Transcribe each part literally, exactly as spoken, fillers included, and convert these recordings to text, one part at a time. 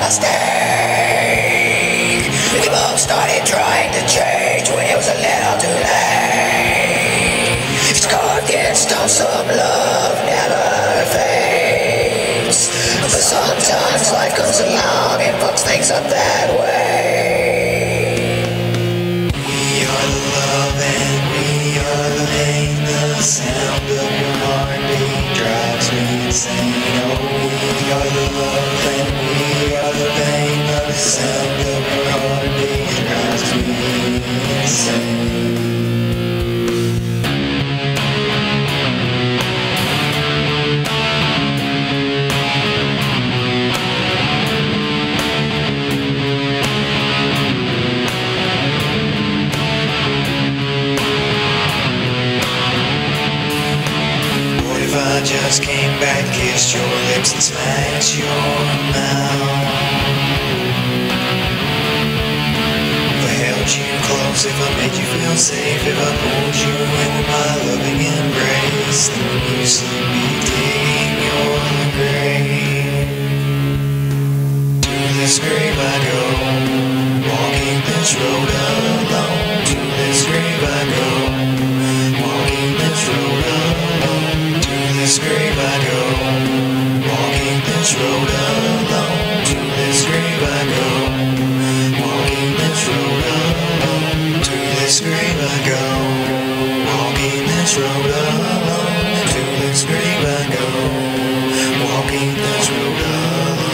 mistake. We both started trying to change when it was a little too late. It's carved in stone, some love never fades. But sometimes life comes along and fucks things up that way. We are the love and we are the pain. The sound of your heartbeat drives me insane. Oh, we are the love and we are the pain. The sound of your heartbeat drives me insane. I just came back, kissed your lips and smacked your mouth. If I held you close, if I made you feel safe, if I pulled you into my loving embrace, then when you sleep, be digging your grave. To this grave I go, walking this road alone. To this grave I go, walking this road alone. To this grave I go, walking this road alone. To this grave I go, walking this road alone. To this grave I go, walking this road alone. To this grave I go, walking this road alone.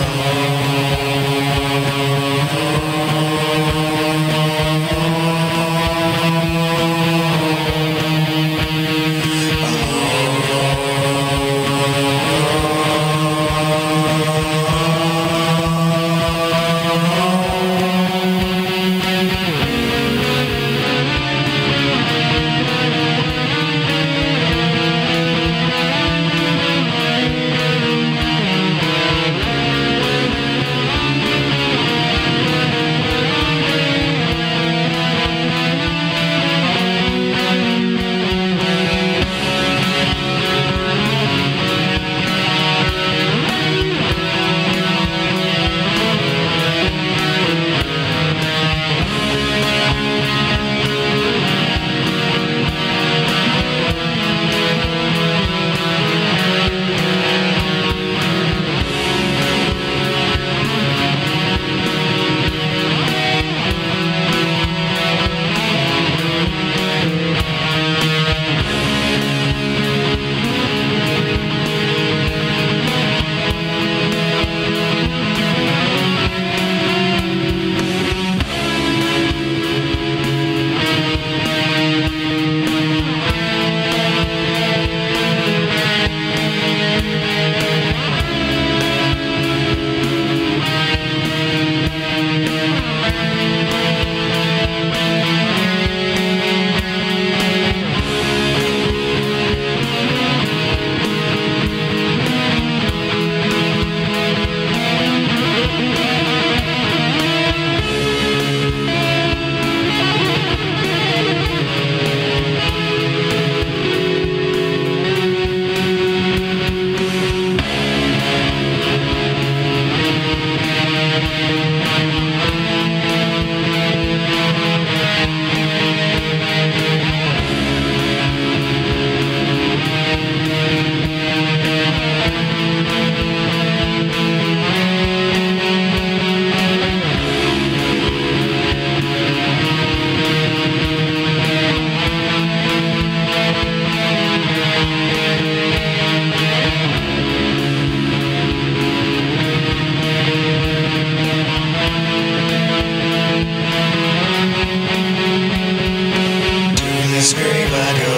this grave I go,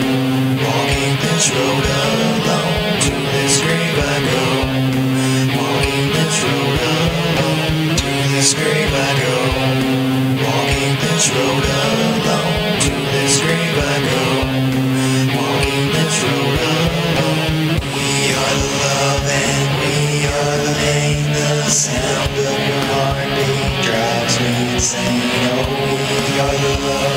walking this road alone. To this grave I go, walking this road alone. To this grave I go, walking this road alone. To this grave I go, walking this road alone. We are the love and we are the pain. The sound of your heartbeat drives me insane. Oh, we are the love